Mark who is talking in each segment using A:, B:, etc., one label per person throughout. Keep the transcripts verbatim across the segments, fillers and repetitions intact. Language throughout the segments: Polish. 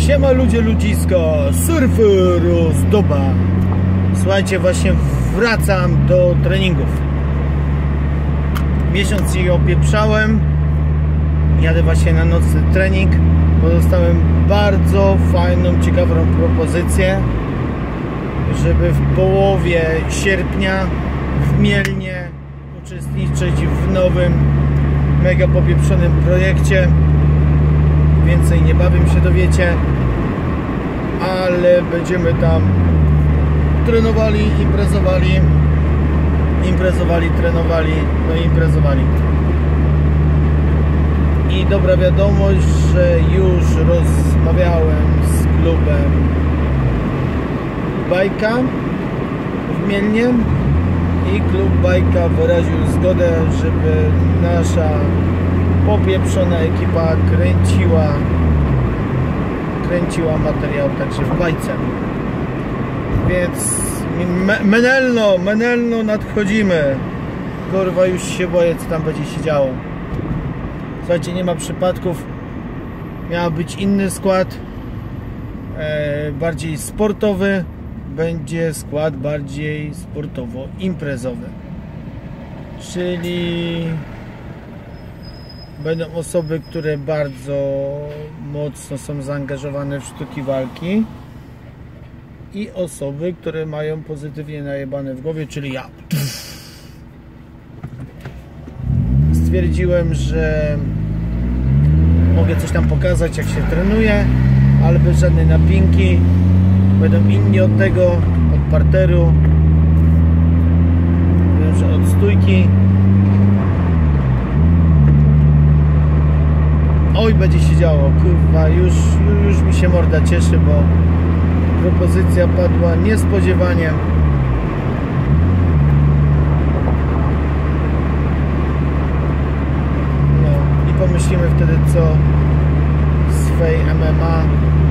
A: Siema ludzie, ludzisko, surfer Ozdoba. Słuchajcie, właśnie wracam do treningów. Miesiąc je opieprzałem. Jadę właśnie na nocny trening. Bo dostałem bardzo fajną, ciekawą propozycję, żeby w połowie sierpnia w Mielnie uczestniczyć w nowym, mega popieprzonym projekcie. Więcej niebawem się dowiecie, ale będziemy tam trenowali, imprezowali, imprezowali, trenowali, no i imprezowali. I dobra wiadomość, że już rozmawiałem z klubem Bajka w Mielnie i klub Bajka wyraził zgodę, żeby nasza popieprzona ekipa kręciła kręciła materiał także w Bajce. Więc menelno, menelno nadchodzimy. Kurwa, już się boję, co tam będzie się działo. Słuchajcie, nie ma przypadków. Miał być inny skład, e, bardziej sportowy. Będzie skład bardziej sportowo-imprezowy. Czyli będą osoby, które bardzo mocno są zaangażowane w sztuki walki i osoby, które mają pozytywnie najebane w głowie, czyli ja. Stwierdziłem, że mogę coś tam pokazać, jak się trenuje, ale bez żadnej napinki. Będą inni od tego, od parteru, od stójki. Oj, będzie się działo, kurwa, już, już mi się morda cieszy, bo propozycja padła niespodziewanie. No i pomyślimy wtedy, co z Fej M M A,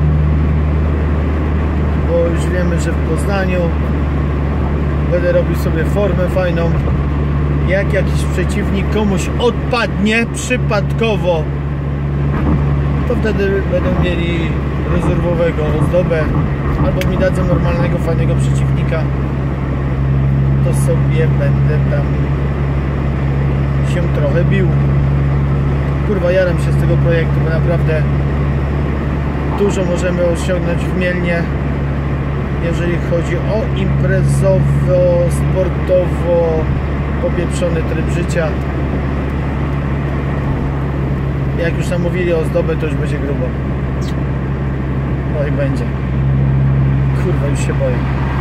A: bo już wiemy, że w Poznaniu będę robił sobie formę fajną. Jak jakiś przeciwnik komuś odpadnie przypadkowo, to wtedy będą mieli rezerwowego Ozdobę, albo mi dadzą normalnego, fajnego przeciwnika, to sobie będę tam się trochę bił. Kurwa, jaram się z tego projektu, bo naprawdę dużo możemy osiągnąć w Mielnie, jeżeli chodzi o imprezowo, sportowo popieprzony tryb życia. Jak już tam mówili o Ozdobę, to już będzie grubo. No i będzie. Kurwa, już się boję.